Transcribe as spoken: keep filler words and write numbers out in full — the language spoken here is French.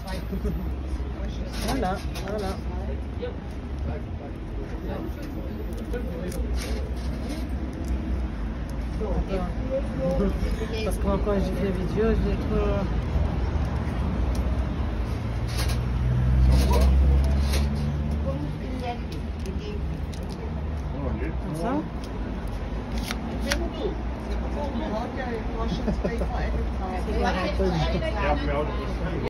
Voilà, voilà. Parce que quand j'ai fait la vidéo, j'ai trop... Comme ça? C'est